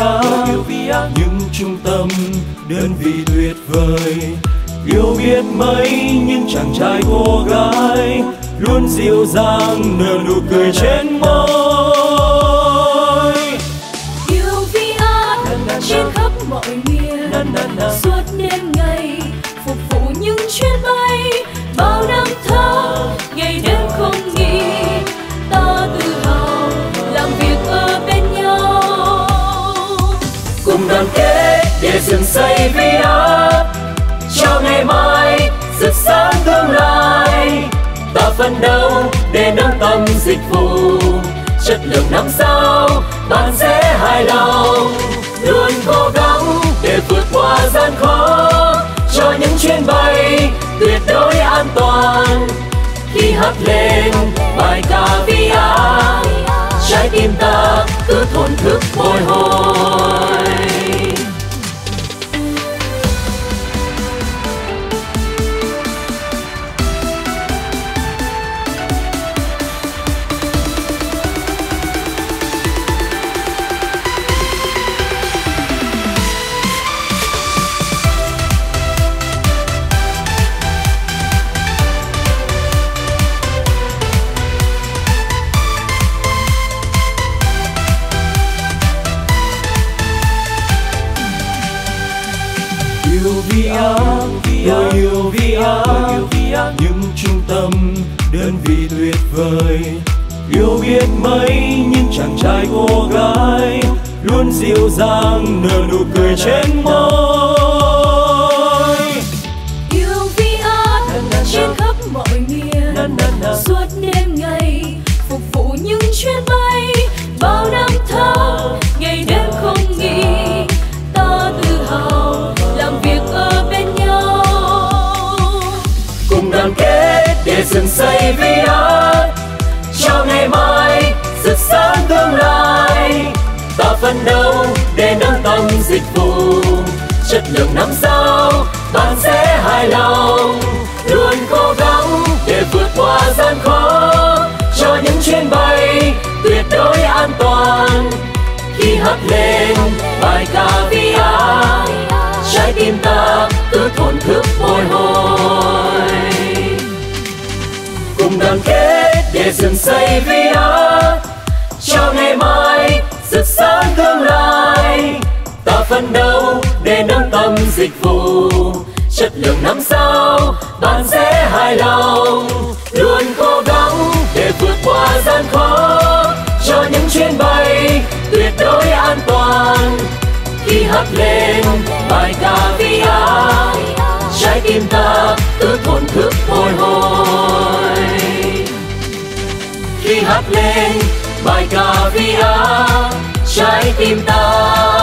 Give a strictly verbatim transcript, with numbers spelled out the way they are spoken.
gắng, những trung tâm đơn vị tuyệt vời. Yêu biết mấy những chàng trai cô gái luôn dịu dàng nở nụ cười trên môi. Yêu vi át trên khắp mọi miền, suốt đêm ngày phục vụ những chuyến bay. Bao năm tháng ngày đêm không nghỉ, ta tự hào làm việc ở bên nhau. Cùng đoàn kết để dựng xây vi át cho ngày mai rực sáng tương lai. Ta phấn đấu để nâng tầm dịch vụ, chất lượng năm sao bạn sẽ hài lòng. Luôn cố gắng để vượt qua gian khó cho những chuyến bay tuyệt đối an toàn. Khi hát lên bài ca vi át, trái tim ta cứ thổn thức bồi hồi. Yêu vi át, tôi yêu vi át, những trung tâm đơn vị tuyệt vời. Yêu biết mấy những chàng trai cô gái luôn dịu dàng nở nụ cười trên môi. Yêu vi át trên khắp mọi miền, suốt đêm ngày phục vụ những chuyến bay. Bao năm tháng ngày đêm không nghỉ, ta tự hào làm việc ở bên nhau. Cùng đoàn kết để dựng xây vi át cho ngày mai rực sáng tương lai. Ta phấn đấu để nâng tầm dịch vụ, chất lượng năm sao bạn sẽ hài lòng. Luôn cố gắng để vượt qua gian khó cho những chuyến bay tuyệt đối an toàn. Khi hát lên bài ca vi át, trái tim ta cứ thổn thức bồi hồi. Cùng đoàn kết để dựng xây vi át cho ngày mai rực sáng tương lai. Ta phấn đấu để nâng tầm dịch vụ, chất lượng năm sao bạn sẽ hài lòng. Luôn cố gắng để vượt qua gian khó cho những chuyến bay tuyệt đối an toàn. Khi hát lên bài ca vi át, trái tim ta cứ thổn thức bồi hồi. Khi hát lên bài ca vi át, trái tim ta